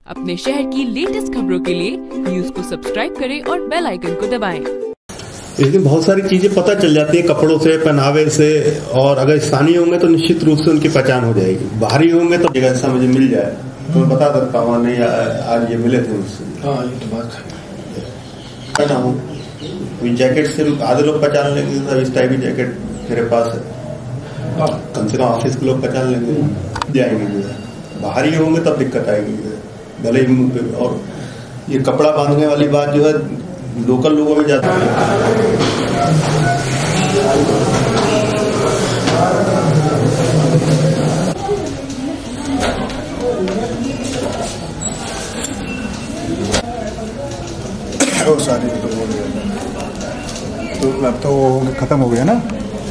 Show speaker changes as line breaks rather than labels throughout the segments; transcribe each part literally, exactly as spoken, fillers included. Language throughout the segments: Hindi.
अपने शहर की लेटेस्ट खबरों के लिए न्यूज को सब्सक्राइब करें और बेल आइकन को दबाएं।
इसमें बहुत सारी चीजें पता चल जाती है, कपड़ों से, पहनावे से, और अगर स्थानीय होंगे तो निश्चित रूप से उनकी पहचान हो जाएगी। बाहरी होंगे तो जगह ऐसा मुझे मिल जाए तो मैं बता सकता हूँ, नहीं आज ये मिले थे मुझसे।
हाँ, ये तो बात
है ना, हूँ जैकेट से आधे लोग पहचान लेंगे, सब इस टाइप की जैकेट मेरे पास है, कम से कम ऑफिस के लोग पहचान लेंगे, जाएंगे। बाहरी होंगे तब दिक्कत आएगी, गले मुंह पे। और ये कपड़ा बांधने वाली बात जो है लोकल लोगों में जाता है।
वो सारी तो बोल गया तो अब तो वो खत्म हो गया ना।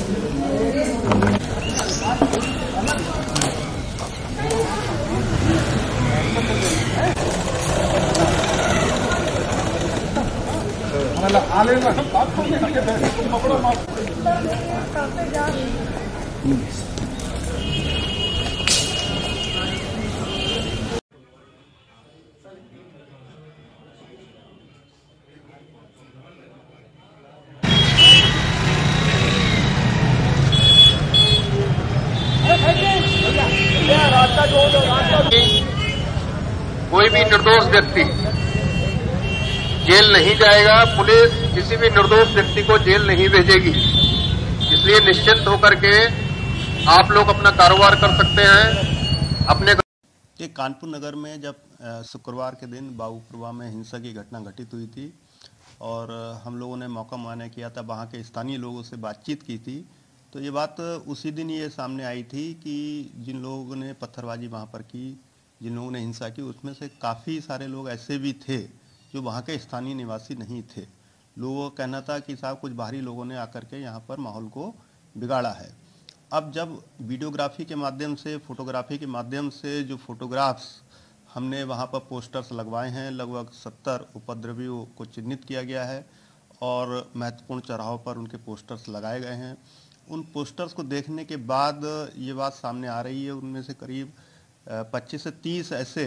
कोई भी निर्दोष व्यक्ति जेल नहीं जाएगा, पुलिस किसी भी निर्दोष व्यक्ति को जेल नहीं भेजेगी। इसलिए निश्चिंत होकर के आप लोग अपना कारोबार कर सकते हैं। अपने
ये कानपुर नगर में जब शुक्रवार के दिन बाबूपुरवा में हिंसा की घटना घटित हुई थी और हम लोगों ने मौका मुआयना किया था, वहाँ के स्थानीय लोगों से बातचीत की थी, तो ये बात उसी दिन ये सामने आई थी कि जिन लोगों ने पत्थरबाजी वहाँ पर की, जिन लोगों ने हिंसा की, उसमें से काफ़ी सारे लोग ऐसे भी थे जो वहाँ के स्थानीय निवासी नहीं थे। लोगों का कहना था कि साहब कुछ बाहरी लोगों ने आकर के यहाँ पर माहौल को बिगाड़ा है। अब जब वीडियोग्राफी के माध्यम से, फोटोग्राफी के माध्यम से जो फोटोग्राफ्स हमने वहाँ पर पोस्टर्स लगवाए हैं, लगभग सत्तर उपद्रवियों को चिन्हित किया गया है और महत्वपूर्ण चौराहों पर उनके पोस्टर्स लगाए गए हैं। उन पोस्टर्स को देखने के बाद ये बात सामने आ रही है, उनमें से करीब पच्चीस से तीस ऐसे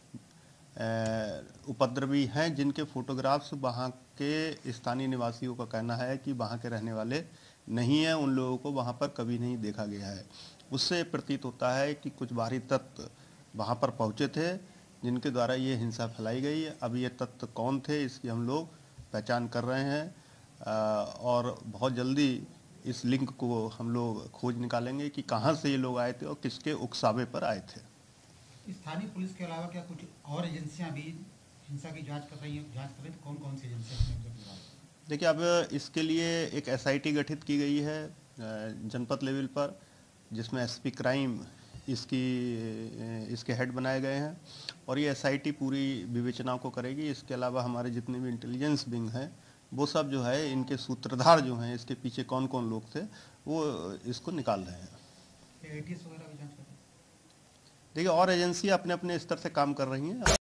उपद्रवी हैं जिनके फोटोग्राफ्स वहाँ के स्थानीय निवासियों का कहना है कि वहाँ के रहने वाले नहीं हैं, उन लोगों को वहाँ पर कभी नहीं देखा गया है। उससे प्रतीत होता है कि कुछ बाहरी तत्व वहाँ पर पहुँचे थे जिनके द्वारा ये हिंसा फैलाई गई है। अब ये तत्व कौन थे इसकी हम लोग पहचान कर रहे हैं और बहुत जल्दी इस लिंक को हम लोग खोज निकालेंगे कि कहाँ से ये लोग आए थे और किसके उकसावे पर आए थे।
स्थानीय पुलिस के अलावा क्या कुछ और एजेंसियां भी हिंसा की जांच कर रही हैं? जांच कर रही हैं तो कौन कौन सी एजेंसियां?
देखिए, अब इसके लिए एक एसआईटी गठित की गई है जनपद लेवल पर, जिसमें एसपी क्राइम इसकी इसके हेड बनाए गए हैं और ये एसआईटी पूरी विवेचना को करेगी। इसके अलावा हमारे जितने भी इंटेलिजेंस विंग हैं वो सब जो है, इनके सूत्रधार जो हैं, इसके पीछे कौन कौन लोग थे वो इसको निकाल रहे हैं।
एटीएस वगैरह भी जांच कर रहे हैं?
देखिए, और एजेंसी अपने अपने स्तर से काम कर रही हैं।